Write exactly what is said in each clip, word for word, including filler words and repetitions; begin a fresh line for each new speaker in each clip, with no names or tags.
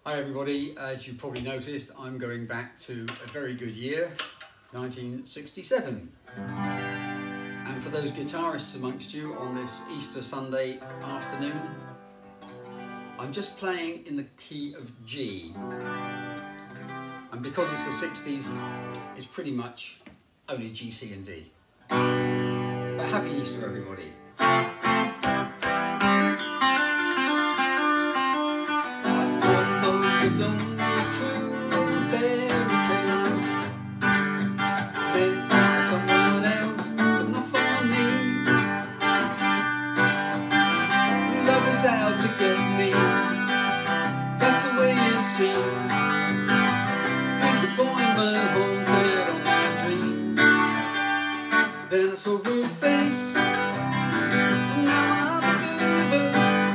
Hi everybody, as you probably noticed, I'm going back to a very good year, nineteen sixty-seven. And for those guitarists amongst you on this Easter Sunday afternoon, I'm just playing in the key of G. And because it's the sixties, it's pretty much only G, C and D. But happy Easter everybody. It's only true in fairy tales, meant for someone else, but not for me. Love was out to get me, that's the way it seemed. Disappointment haunted on my dreams. Then I saw her face, and now I'm a believer.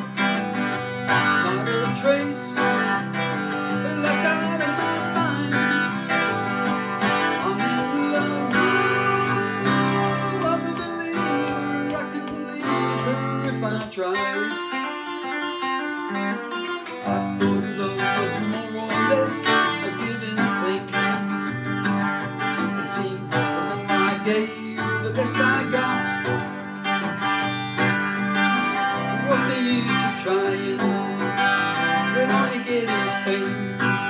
Not a trace left out of my mind. I'm in love. I'm a believer. I couldn't leave her if I tried. I thought love was more or less a given thing. It seemed the more I gave, the less I got. What's the use of trying when all you get is pain?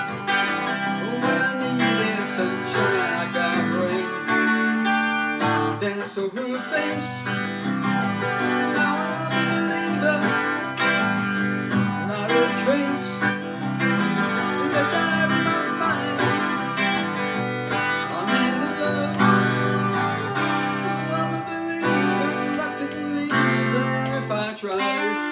Sunshine, I got rain. Then I saw her face. Now I'm a believer. Not a trace left out of my mind. I'm in love. I'm a believer. I couldn't leave her if I tried.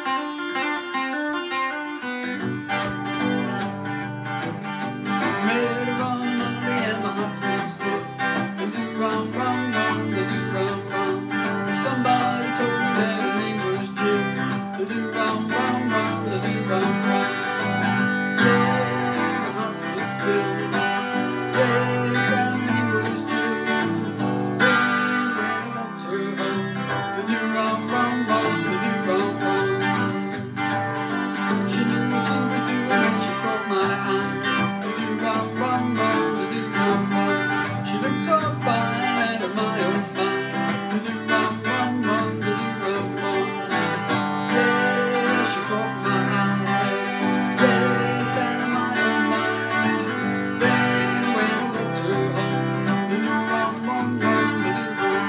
Met her on Monday and my heart stood still. They do wrong, wrong, wrong, they do wrong, wrong. Somebody told me that her name was Jill. They do wrong, wrong, wrong, they do wrong, wrong. Yeah, my heart stood still. Yes, her name was Jill. Then when I walked her home, they do wrong, wrong, wrong, they do wrong, wrong. She knew what she was doing when she caught my eye. Wrong, wrong, wrong, they do wrong, wrong. She looks so fine and of my own mind. They do wrong, wrong, wrong, they do wrong, wrong. Yeah, she caught my eye. Yes, and of my own mind. Then when I walked her home, they do wrong, wrong, wrong, they do wrong,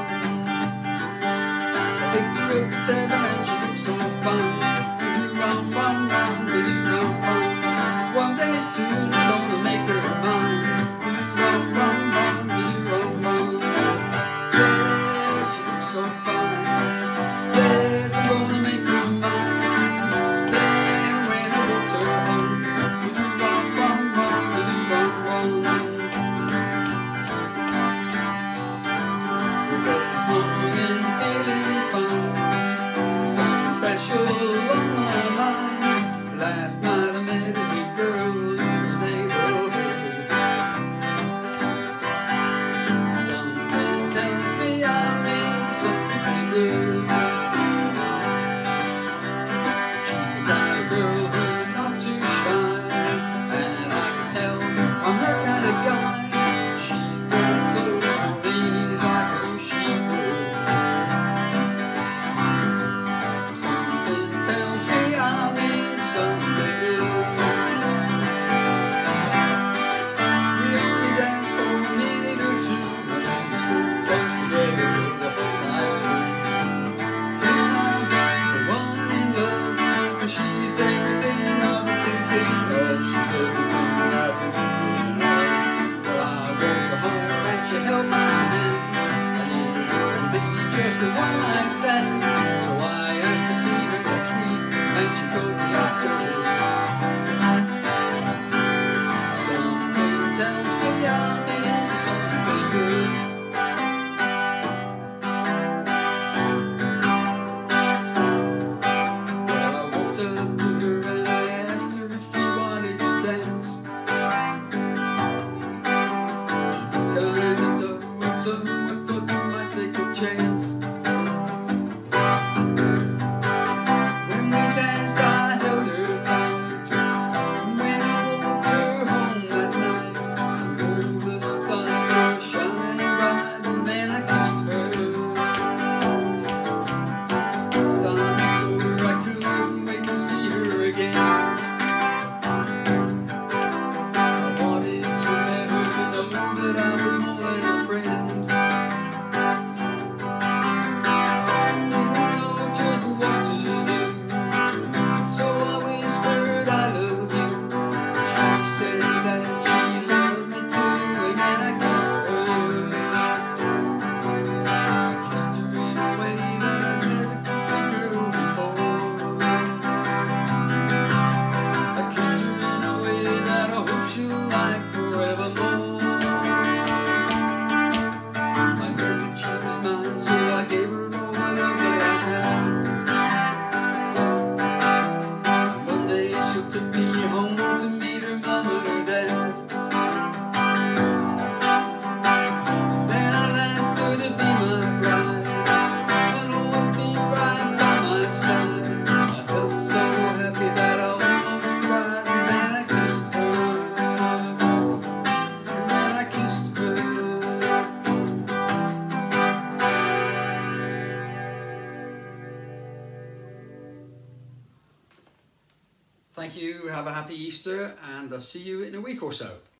wrong. I picked her up at seven and she looked so fine. They do wrong, wrong, wrong, they do wrong, wrong. One day soon I'm gonna make her mine. They do wrong, wrong, wrong, they do wrong, wrong. Yeah, she looks so fine. Yes, I'm gonna make her mine. Then when I walked her home, they do wrong, wrong, wrong, they do wrong, wrong. Woke up this morning feeling fine. There's something special on my mind. Last night I met a new girl in the neighborhood. Something tells me I'm into something good. She's the kind of girl who's not too shy, and I can tell I'm her kind of guy. She won't close to me like I knew she would. Something tells me I'm into something good. Thank you, have a happy Easter, and I'll see you in a week or so.